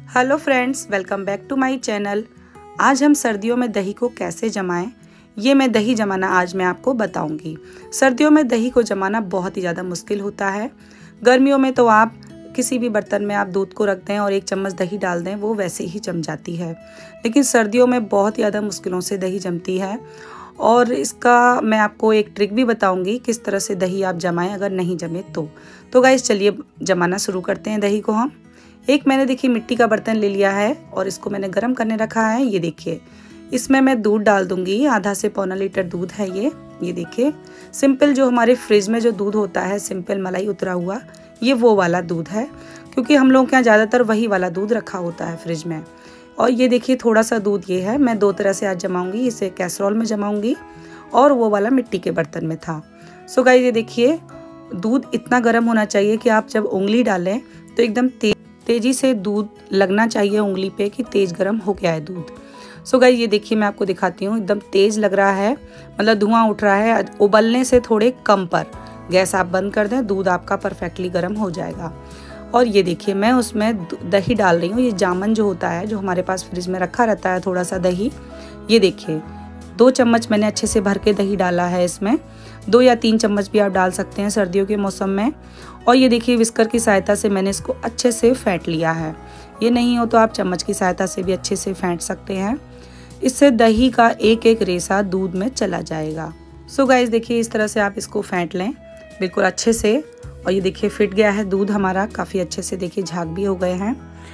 Hello friends, welcome back to my channel. आज हम सर्दियों में दही को कैसे जमाएं, ये मैं दही जमाना आज मैं आपको बताऊंगी। सर्दियों में दही को जमाना बहुत ही ज़्यादा मुश्किल होता है। गर्मियों में तो आप किसी भी बर्तन में आप दूध को रख दें और 1 चम्मच दही डाल दें, वो वैसे ही जम जाती है। लेकिन सर्दियों में बहुत ज़्यादा मुश्किलों से दही जमती है और इसका मैं आपको एक ट्रिक भी बताऊंगी किस तरह से दही आप जमाएं अगर नहीं जमे तो गाइस चलिए जमाना शुरू करते हैं दही को। हम एक मैंने देखिए मिट्टी का बर्तन ले लिया है और इसको मैंने गर्म करने रखा है। ये देखिए इसमें मैं दूध डाल दूंगी, आधा से पौना लीटर दूध है ये देखिए सिंपल जो हमारे फ्रिज में जो दूध होता है, सिंपल मलाई उतरा हुआ, ये वो वाला दूध है, क्योंकि हम लोग के यहाँ ज़्यादातर वही वाला दूध रखा होता है फ्रिज में। और ये देखिए थोड़ा सा दूध ये है, मैं 2 तरह से आज जमाऊंगी, इसे कैसरोल में जमाऊंगी और वो वाला मिट्टी के बर्तन में था। सो गाइस ये देखिए दूध इतना गर्म होना चाहिए कि आप जब उंगली डालें तो एकदम तेजी से दूध लगना चाहिए उंगली पे कि तेज गर्म हो गया है दूध। सो गाइस ये देखिए मैं आपको दिखाती हूँ, एकदम तेज लग रहा है, मतलब धुआं उठ रहा है। उबलने से थोड़े कम पर गैस आप बंद कर दें, दूध आपका परफेक्टली गर्म हो जाएगा। और ये देखिए मैं उसमें दही डाल रही हूँ। ये जामन जो होता है, जो हमारे पास फ्रिज में रखा रहता है थोड़ा सा दही, ये देखिए 2 चम्मच मैंने अच्छे से भर के दही डाला है। इसमें 2 या 3 चम्मच भी आप डाल सकते हैं सर्दियों के मौसम में। और ये देखिए विस्कर की सहायता से मैंने इसको अच्छे से फेंट लिया है। ये नहीं हो तो आप चम्मच की सहायता से भी अच्छे से फेंट सकते हैं। इससे दही का एक एक रेशा दूध में चला जाएगा। सो गाइस देखिए इस तरह से आप इसको फेंट लें बिल्कुल अच्छे से। और ये देखिए फिट गया है दूध हमारा काफ़ी अच्छे से, देखिए झाग भी हो गए हैं।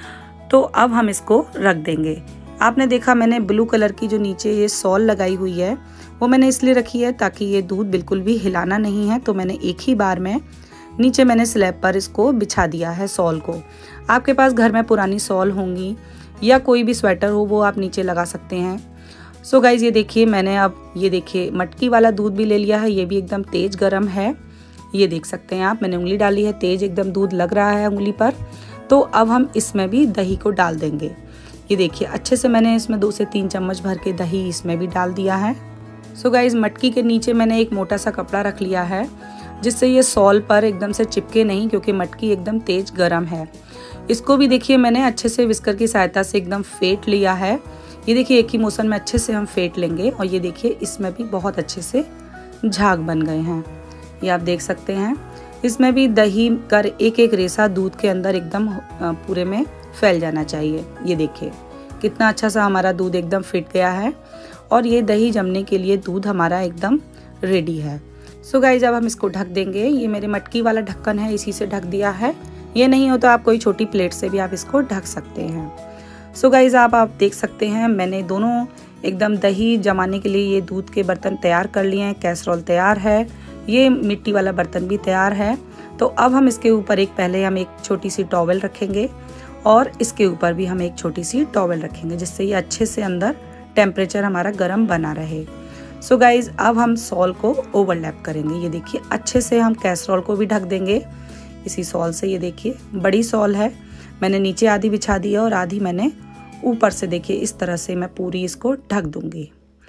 तो अब हम इसको रख देंगे। आपने देखा मैंने ब्लू कलर की जो नीचे ये सॉल लगाई हुई है वो मैंने इसलिए रखी है ताकि ये दूध बिल्कुल भी हिलाना नहीं है। तो मैंने एक ही बार में नीचे मैंने स्लैब पर इसको बिछा दिया है सॉल को। आपके पास घर में पुरानी सॉल होंगी या कोई भी स्वेटर हो वो आप नीचे लगा सकते हैं। सो गाइज ये देखिए मैंने अब ये देखिए मटकी वाला दूध भी ले लिया है, ये भी एकदम तेज गर्म है। ये देख सकते हैं आप, मैंने उंगली डाली है, तेज एकदम दूध लग रहा है उंगली पर। तो अब हम इसमें भी दही को डाल देंगे। ये देखिए अच्छे से मैंने इसमें 2 से 3 चम्मच भर के दही इसमें भी डाल दिया है। सो गाइज मटकी के नीचे मैंने एक मोटा सा कपड़ा रख लिया है जिससे ये सॉल पर एकदम से चिपके नहीं, क्योंकि मटकी एकदम तेज गर्म है। इसको भी देखिए मैंने अच्छे से विस्कर की सहायता से एकदम फेंट लिया है। ये देखिए एक ही मोशन में अच्छे से हम फेंट लेंगे। और ये देखिए इसमें भी बहुत अच्छे से झाग बन गए हैं, ये आप देख सकते हैं। इसमें भी दही का एक एक रेशा दूध के अंदर एकदम पूरे में फैल जाना चाहिए। ये देखिए कितना अच्छा सा हमारा दूध एकदम फिट गया है और ये दही जमने के लिए दूध हमारा एकदम रेडी है। सो गाइज अब हम इसको ढक देंगे। ये मेरे मटकी वाला ढक्कन है, इसी से ढक दिया है। ये नहीं हो तो आप कोई छोटी प्लेट से भी आप इसको ढक सकते हैं। सो गाइज आप देख सकते हैं मैंने दोनों एकदम दही जमाने के लिए ये दूध के बर्तन तैयार कर लिए हैं। कैसरोल तैयार है, ये मिट्टी वाला बर्तन भी तैयार है। तो अब हम इसके ऊपर पहले हम एक छोटी सी टॉवेल रखेंगे और इसके ऊपर भी हम एक छोटी सी टॉवेल रखेंगे, जिससे ये अच्छे से अंदर टेम्परेचर हमारा गर्म बना रहे। सो गाइज अब हम सॉल को ओवरलैप करेंगे। ये देखिए अच्छे से हम कैसरोल को भी ढक देंगे इसी सॉल से। ये देखिए बड़ी सॉल है, मैंने नीचे आधी बिछा दी है और आधी मैंने ऊपर से, देखिए इस तरह से मैं पूरी इसको ढक दूंगी।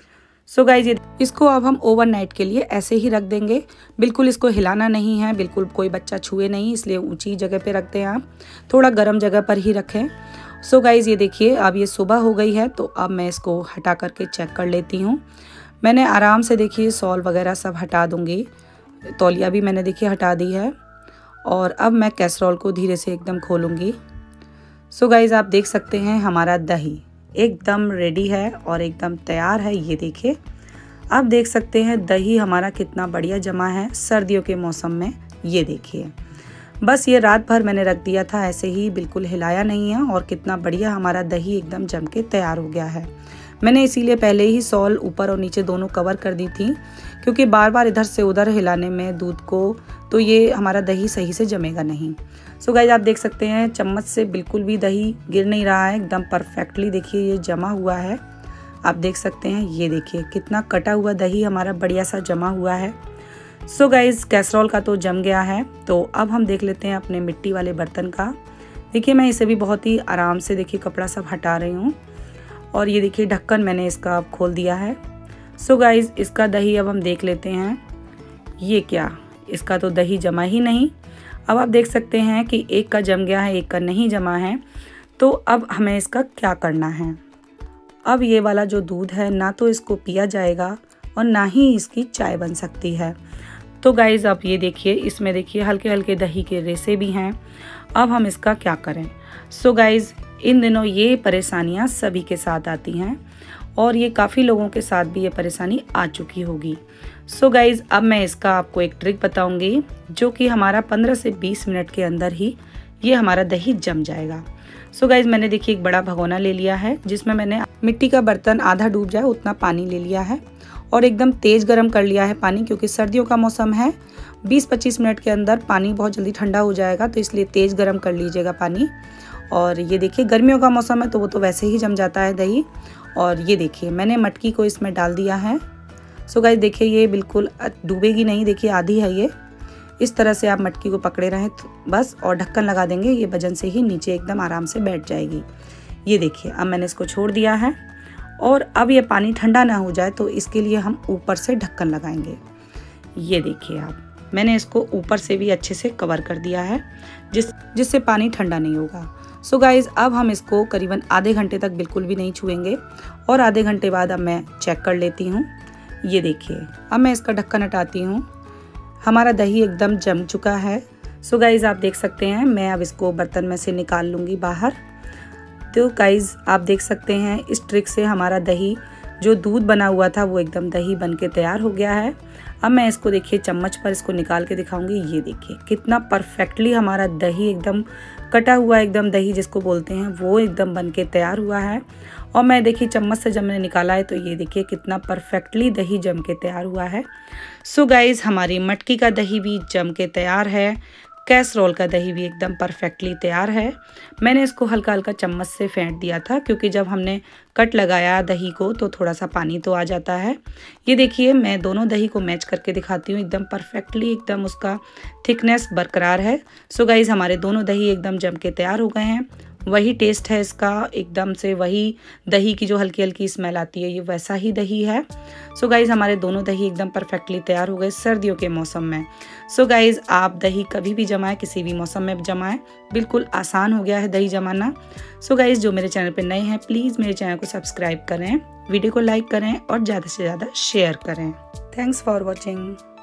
सो गाइज इसको अब हम ओवरनाइट के लिए ऐसे ही रख देंगे। बिल्कुल इसको हिलाना नहीं है, बिल्कुल कोई बच्चा छुए नहीं, इसलिए ऊंची जगह पे रखते हैं आप, थोड़ा गर्म जगह पर ही रखें। सो गाइज ये देखिए अब ये सुबह हो गई है, तो अब मैं इसको हटा करके चेक कर लेती हूँ। मैंने आराम से देखिए सॉल वगैरह सब हटा दूंगी, तौलिया भी मैंने देखिए हटा दी है। और अब मैं कैसरोल को धीरे से एकदम खोलूँगी। सो गाइज आप देख सकते हैं हमारा दही एकदम रेडी है और एकदम तैयार है। ये देखिए आप देख सकते हैं दही हमारा कितना बढ़िया जमा है सर्दियों के मौसम में। ये देखिए बस ये रात भर मैंने रख दिया था ऐसे ही, बिल्कुल हिलाया नहीं है और कितना बढ़िया हमारा दही एकदम जम के तैयार हो गया है। मैंने इसीलिए पहले ही सॉल ऊपर और नीचे दोनों कवर कर दी थी, क्योंकि बार बार इधर से उधर हिलाने में दूध को तो ये हमारा दही सही से जमेगा नहीं। सो गाइज आप देख सकते हैं चम्मच से बिल्कुल भी दही गिर नहीं रहा है, एकदम परफेक्टली देखिए ये जमा हुआ है। आप देख सकते हैं ये देखिए कितना कटा हुआ दही हमारा बढ़िया सा जमा हुआ है। सो गाइज कैसरोल का तो जम गया है। तो अब हम देख लेते हैं अपने मिट्टी वाले बर्तन का। देखिए मैं इसे भी बहुत ही आराम से देखिए कपड़ा सब हटा रही हूँ और ये देखिए ढक्कन मैंने इसका अब खोल दिया है। सो गाइज इसका दही अब हम देख लेते हैं। ये क्या, इसका तो दही जमा ही नहीं। अब आप देख सकते हैं कि एक का जम गया है, एक का नहीं जमा है। तो अब हमें इसका क्या करना है। अब ये वाला जो दूध है ना तो इसको पिया जाएगा और ना ही इसकी चाय बन सकती है। तो गाइज़ आप ये देखिए, इसमें देखिए हल्के हल्के दही के रेसे भी हैं। अब हम इसका क्या करें। सो गाइज़ इन दिनों ये परेशानियां सभी के साथ आती हैं और ये काफ़ी लोगों के साथ भी ये परेशानी आ चुकी होगी। सो गाइज़ अब मैं इसका आपको एक ट्रिक बताऊंगी जो कि हमारा 15 से 20 मिनट के अंदर ही ये हमारा दही जम जाएगा। सो गाइज़ मैंने देखिए एक बड़ा भगोना ले लिया है जिसमें मैंने मिट्टी का बर्तन आधा डूब जाए उतना पानी ले लिया है और एकदम तेज़ गर्म कर लिया है पानी, क्योंकि सर्दियों का मौसम है। 20-25 मिनट के अंदर पानी बहुत जल्दी ठंडा हो जाएगा, तो इसलिए तेज़ गर्म कर लीजिएगा पानी। और ये देखिए गर्मियों का मौसम है तो वो तो वैसे ही जम जाता है दही। और ये देखिए मैंने मटकी को इसमें डाल दिया है। सो गाइस देखिए ये बिल्कुल डूबेगी नहीं, देखिए आधी है ये। इस तरह से आप मटकी को पकड़े रहें तो बस, और ढक्कन लगा देंगे, ये वजन से ही नीचे एकदम आराम से बैठ जाएगी। ये देखिए अब मैंने इसको छोड़ दिया है और अब ये पानी ठंडा ना हो जाए तो इसके लिए हम ऊपर से ढक्कन लगाएंगे। ये देखिए आप मैंने इसको ऊपर से भी अच्छे से कवर कर दिया है जिससे पानी ठंडा नहीं होगा। सो गाइज़ अब हम इसको करीबन आधे घंटे तक बिल्कुल भी नहीं छुएंगे और आधे घंटे बाद अब मैं चेक कर लेती हूँ। ये देखिए अब मैं इसका ढक्कन हटाती हूँ, हमारा दही एकदम जम चुका है। सो गाइज़ आप देख सकते हैं, मैं अब इसको बर्तन में से निकाल लूँगी बाहर। तो गाइज़ आप देख सकते हैं इस ट्रिक से हमारा दही जो दूध बना हुआ था वो एकदम दही बन के तैयार हो गया है। अब मैं इसको देखिए चम्मच पर इसको निकाल के दिखाऊंगी। ये देखिए कितना परफेक्टली हमारा दही एकदम कटा हुआ, एकदम दही जिसको बोलते हैं वो एकदम बन के तैयार हुआ है। और मैं देखिए चम्मच से जब मैंने निकाला है तो ये देखिए कितना परफेक्टली दही जम के तैयार हुआ है। सो गाइज़ हमारी मटकी का दही भी जम के तैयार है, कैसरोल का दही भी एकदम परफेक्टली तैयार है। मैंने इसको हल्का हल्का चम्मच से फेंट दिया था क्योंकि जब हमने कट लगाया दही को तो थोड़ा सा पानी तो आ जाता है। ये देखिए मैं दोनों दही को मैच करके दिखाती हूँ, एकदम परफेक्टली एकदम उसका थिकनेस बरकरार है। सो गाइज़ हमारे दोनों दही एकदम जम के तैयार हो गए हैं। वही टेस्ट है इसका, एकदम से वही दही की जो हल्की हल्की स्मेल आती है ये वैसा ही दही है। सो गाइज़ हमारे दोनों दही एकदम परफेक्टली तैयार हो गए सर्दियों के मौसम में। सो गाइज़ आप दही कभी भी जमाएं, किसी भी मौसम में जमाएं, बिल्कुल आसान हो गया है दही जमाना। सो गाइज़ जो मेरे चैनल पर नए हैं प्लीज़ मेरे चैनल को सब्सक्राइब करें, वीडियो को लाइक करें और ज़्यादा से ज़्यादा शेयर करें। Thanks for watching.